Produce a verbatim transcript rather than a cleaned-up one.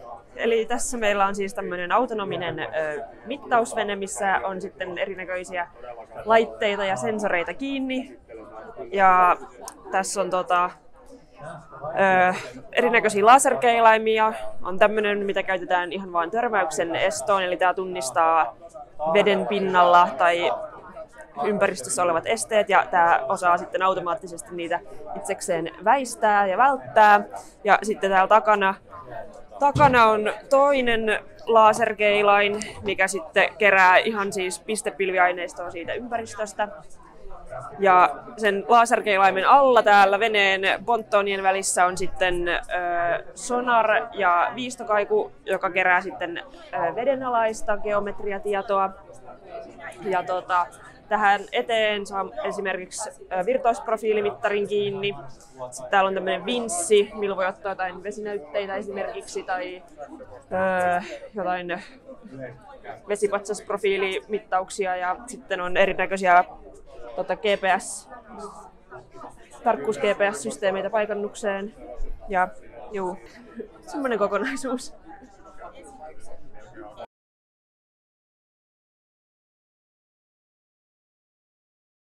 Eli tässä meillä on siis tämmöinen autonominen ö, mittausvene, missä on sitten erinäköisiä laitteita ja sensoreita kiinni. Ja tässä on tota, ö, erinäköisiä laserkeilaimia. On tämmöinen, mitä käytetään ihan vain törmäyksen estoon, eli tämä tunnistaa veden pinnalla tai ympäristössä olevat esteet, ja tämä osaa sitten automaattisesti niitä itsekseen väistää ja välttää. Ja sitten täällä takana, takana on toinen laserkeilain, mikä sitten kerää ihan siis pistepilviaineistoa siitä ympäristöstä. Ja sen laserkeilaimen alla täällä veneen ponttoonien välissä on sitten ö, sonar ja viistokaiku, joka kerää sitten ö, vedenalaista geometriatietoa. Ja tota, tähän eteen saa esimerkiksi virtausprofiilimittarin kiinni. Sitten täällä on tämmöinen vinssi, millä voi ottaa jotain vesinäytteitä esimerkiksi tai öö, jotain vesipatsasprofiilimittauksia. Ja sitten on erinäköisiä tota, G P S, tarkkuus-G P S-systeemeitä paikannukseen. Ja juu, semmoinen kokonaisuus.